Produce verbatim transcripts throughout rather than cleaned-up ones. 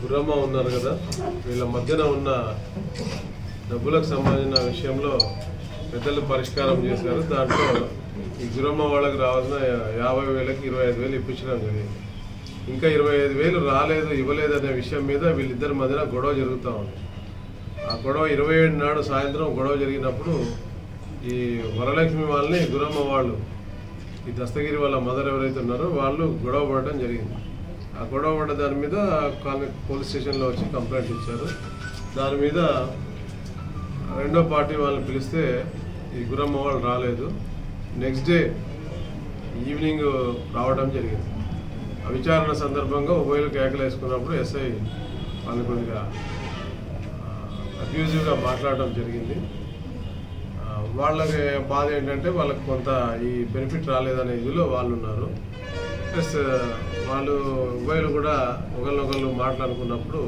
గురమ్మ ఉన్నారు కదా, వీళ్ళ మధ్యన ఉన్న డబ్బులకు సంబంధించిన విషయంలో పెద్దలు పరిష్కారం చేశారు. దాంట్లో ఈ గురమ్మ వాళ్ళకి రావాల్సిన యాభై వేలకి ఇరవై ఐదు వేలు ఇప్పించడం జరిగింది. ఇంకా ఇరవై ఐదు వేలు రాలేదు, ఇవ్వలేదు అనే విషయం మీద వీళ్ళిద్దరి మధ్యన గొడవ జరుగుతూ ఉంది. ఆ గొడవ ఇరవై ఏడు నాడు సాయంత్రం గొడవ జరిగినప్పుడు ఈ వరలక్ష్మి వాళ్ళని గురమ్మ వాళ్ళు, ఈ దస్తగిరి వాళ్ళ మదర్ ఎవరైతే ఉన్నారో వాళ్ళు గొడవ పడడం జరిగింది. ఆ గొడవ పడ్డ దాని మీద పోలీస్ స్టేషన్లో వచ్చి కంప్లైంట్ ఇచ్చారు. దాని మీద రెండో పార్టీ వాళ్ళని పిలిస్తే ఈ గురమ్మ వాళ్ళు రాలేదు. నెక్స్ట్ డే ఈవినింగ్ రావడం జరిగింది. ఆ విచారణ సందర్భంగా ఉభయలు కేకలు వేసుకున్నప్పుడు ఎస్ఐ వాళ్ళని కొద్దిగా అబ్యూజివ్గా మాట్లాడడం జరిగింది. వాళ్ళకి బాధ ఏంటంటే వాళ్ళకి కొంత ఈ బెనిఫిట్ రాలేదనే ఇదిలో వాళ్ళు ఉన్నారు. ప్లస్ వాళ్ళు ఉభయలు కూడా ఒకరినొకరు మాట్లాడుకున్నప్పుడు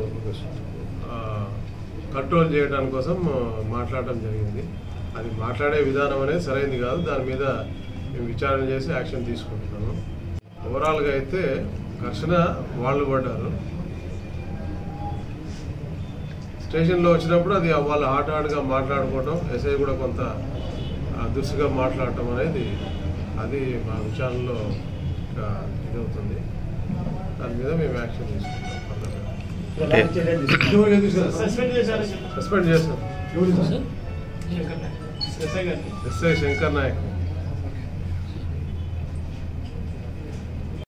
కంట్రోల్ చేయడానికి కోసం మాట్లాడడం జరిగింది. అది మాట్లాడే విధానం అనేది సరైనది కాదు. దాని మీద మేము విచారణ చేసి యాక్షన్ తీసుకుంటున్నాము. ఓవరాల్గా అయితే ఘర్షణ వాళ్ళు పడ్డారు. స్టేషన్లో వచ్చినప్పుడు అది వాళ్ళు హాట్ హాట్గా మాట్లాడుకోవటం, ఎస్ఐ కూడా కొంత దురుసుగా మాట్లాడటం అనేది అది మా విచారణలో ఇదవుతుంది. దాని మీద మేము యాక్షన్ తీసుకుంటాం. సస్పెండ్ చేస్తాం. ఎస్ఐ శంకర్ నాయక్.